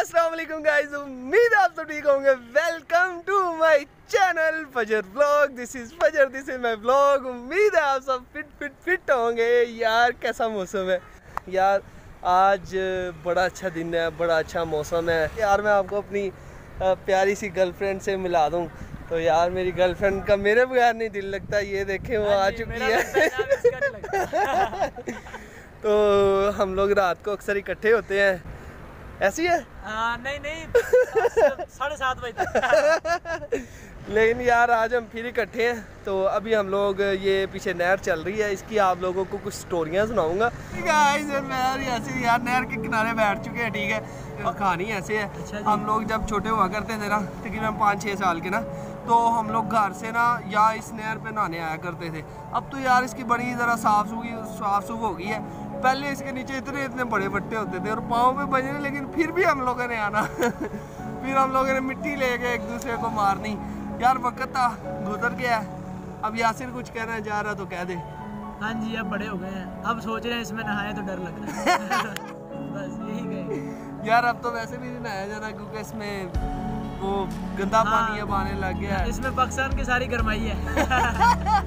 अस्सलाम वालेकुम गाइस, उम्मीद आप सब ठीक होंगे। Welcome to my channel Fajar vlog. This is Fajar, this is my vlog. उम्मीद है आप सब फिट होंगे। यार कैसा मौसम है यार, आज बड़ा अच्छा दिन है, बड़ा अच्छा मौसम है यार। मैं आपको अपनी प्यारी सी गर्लफ्रेंड से मिला दूं तो यार मेरी गर्लफ्रेंड का मेरे बगैर नहीं दिल लगता। ये देखें वो आ चुकी है। तो हम लोग रात को अक्सर इकट्ठे होते हैं, ऐसी है? नहीं 7:30 बजे तक। लेकिन यार आज हम फिर इकट्ठे हैं। तो अभी हम लोग, ये पीछे नहर चल रही है, इसकी आप लोगों को कुछ स्टोरियां सुनाऊंगा। यार नहर के किनारे बैठ चुके हैं, ठीक है। और कहानी ऐसे है, अच्छा हम लोग जब छोटे हुआ करते थे ना, तकरीबन 5-6 साल के ना, तो हम लोग घर से ना या इस नहर पे नहाने आया करते थे। अब तो यार इसकी बड़ी ज़रा साफ सुफ हो गई है। पहले इसके नीचे इतने बड़े बट्टे होते थे और पाँव पे बजने, लेकिन फिर भी हम लोगों ने आना। फिर हम लोगों ने मिट्टी लेके एक दूसरे को मारनी। यार वक्त था, गुजर गया। अब यासिर कुछ कहना जा रहा तो कह दे। हाँ जी, अब बड़े हो गए हैं, अब सोच रहे हैं इसमें नहाए तो डर लग रहा है। बस यही कहेंगे यार। अब तो वैसे भी नहीं नहाया जाना क्योंकि इसमें वो गंदा पानी अब आने लग गया है। इसमें पाकिस्तान की सारी गरमाई है।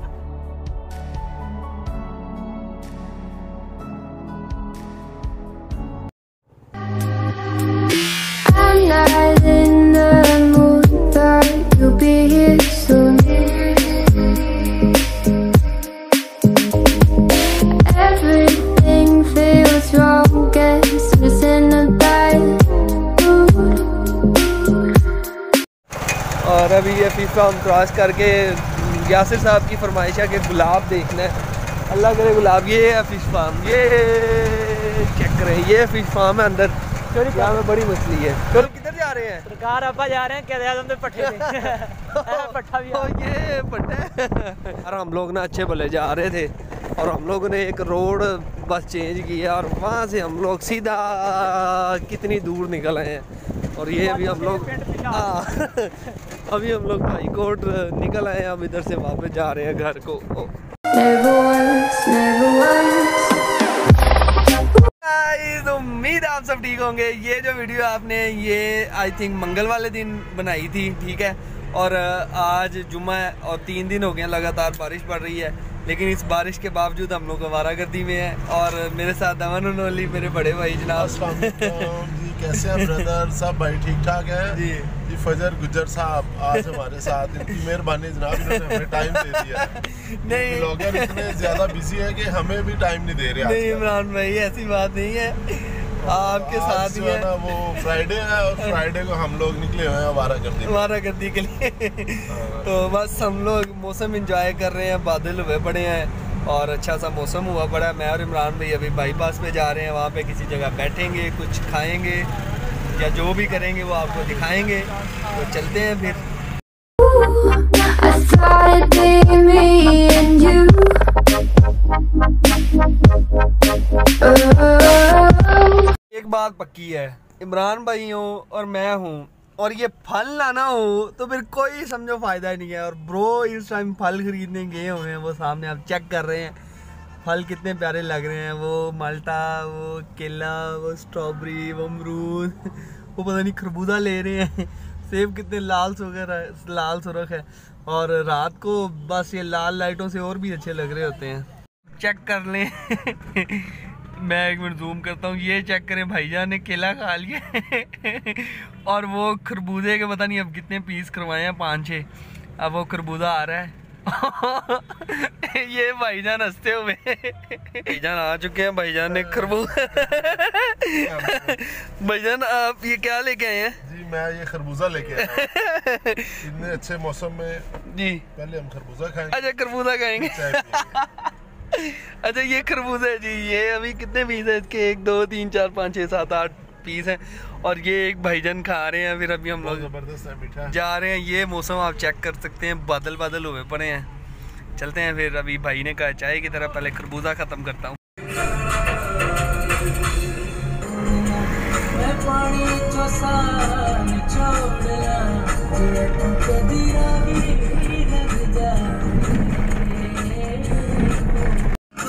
और अभी ये फीफा हम क्रॉस करके यासिर साहब की फरमाइश है कि गुलाब देखना है। अल्लाह करे गुलाब। ये है फिश फार्म, ये चेक करें, ये फिश फार्म है अंदर। यहाँ में बड़ी मछली है। तो किधर जा रहे हैं? सरकार अब्बा जा रहे हैं, कह रहे पट्टे पट्टा भी ये पट्टा। और हम लोग ना अच्छे भले जा रहे थे और हम लोगों ने एक रोड बस चेंज किया और वहाँ से हम लोग सीधा कितनी दूर निकल आए हैं। और ये अभी हम लोग अभी हम लोग भाईकोट निकल आए हैं। अब इधर से वापस जा रहे हैं घर को। उम्मीद आप सब ठीक होंगे। ये जो वीडियो आपने ये आई थिंक मंगल वाले दिन बनाई थी, ठीक है। और आज जुम्मा है और 3 दिन हो गए लगातार बारिश पड़ रही है। लेकिन इस बारिश के बावजूद हम लोग आवारागर्दी में हैं। और मेरे साथ अमन उनोली, मेरे बड़े भाई जनाब। जी कैसे हैं ब्रदर? सब भाई ठीक ठाक है जी। फजर गुज्जर साहब आज हमारे साथ, इनकी मेहरबानी जनाब, इन्होंने हमें टाइम दे दिया। नहीं ब्लॉगर इतने ज्यादा बिजी है कि हमें भी टाइम नहीं दे रहे। नहीं इमरान भाई ऐसी बात नहीं है, आपके साथ ही है ना। वो फ्राइडे है और फ्राइडे को हम लोग निकले हुए हैं आवारागर्दी के लिए। तो बस हम लोग मौसम एंजॉय कर रहे हैं, बादल हुए पड़े हैं और अच्छा सा मौसम हुआ पड़ा है। मैं और इमरान भाई अभी बाईपास पे जा रहे हैं, वहाँ पे किसी जगह बैठेंगे, कुछ खाएंगे या जो भी करेंगे वो आपको दिखाएंगे। तो चलते हैं फिर। एक बात पक्की है, इमरान भाई हो और मैं हूँ और ये फल लाना हो तो फिर कोई समझो फायदा ही नहीं है। और ब्रो इस टाइम फल खरीदने गए हुए हैं, वो सामने आप चेक कर रहे हैं फल कितने प्यारे लग रहे हैं। वो माल्टा, वो केला, वो स्ट्रॉबेरी, वो अमरूद, वो पता नहीं खरबूजा ले रहे हैं। सेब कितने लाल सुरख है। और रात को बस ये लाल लाइटों से और भी अच्छे लग रहे होते हैं। चेक कर लें। मैं एक मिनट जूम करता हूँ। ये चेक करें, भाईजान ने केला खा लिया। और वो खरबूजे के पता नहीं अब कितने पीस करवाए हैं, 5-6। अब वो खरबूजा आ रहा है। ये भाईजान हंसते हुए भाईजान आ चुके हैं। भाईजान ने खरबूजा भाईजान आप ये क्या लेके आए हैं? जी मैं ये खरबूजा लेके आया। इतने अच्छे मौसम में जी पहले हम खरबूजा खाएंगे। अच्छा खरबूजा खाएंगे। अच्छा ये खरबूजा है जी। ये अभी कितने पीस है इसके? 1 2 3 4 5 6 7 8 पीस हैं। और ये एक भाईजान खा रहे हैं। फिर अभी हम लोग जबरदस्त है, मीठा जा रहे हैं। ये मौसम आप चेक कर सकते हैं, बादल हुए पड़े हैं। चलते हैं फिर। अभी भाई ने कहा चाय की तरह पहले खरबूजा खत्म करता हूँ।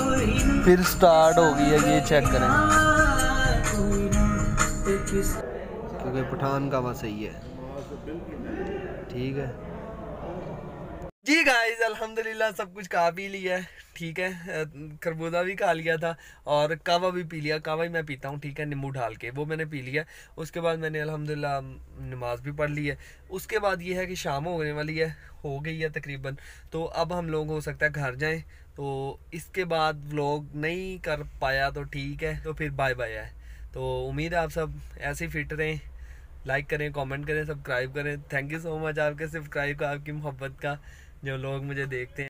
फिर स्टार्ट हो गई है, ये चेक करें। क्योंकि पठान का हवा सही है। ठीक है जी गाइस, अल्हम्दुलिल्लाह सब कुछ खा पी लिया है। ठीक है, खरबूजा भी खा लिया था और कावा भी पी लिया। कावा ही मैं पीता हूँ, ठीक है, नींबू ढाल के, वो मैंने पी लिया। उसके बाद मैंने अल्हम्दुलिल्लाह नमाज भी पढ़ ली है। उसके बाद ये है कि शाम होने वाली है, हो गई है तकरीबन। तो अब हम लोग हो सकता है घर जाएं। तो इसके बाद व्लॉग नहीं कर पाया तो ठीक है, तो फिर बाय बाय है। तो उम्मीद है आप सब ऐसे ही फिट रहें, लाइक करें, कमेंट करें, सब्सक्राइब करें। थैंक यू सो मच आपके सब्सक्राइब का, आपकी मोहब्बत का, जो लोग मुझे देखते हैं।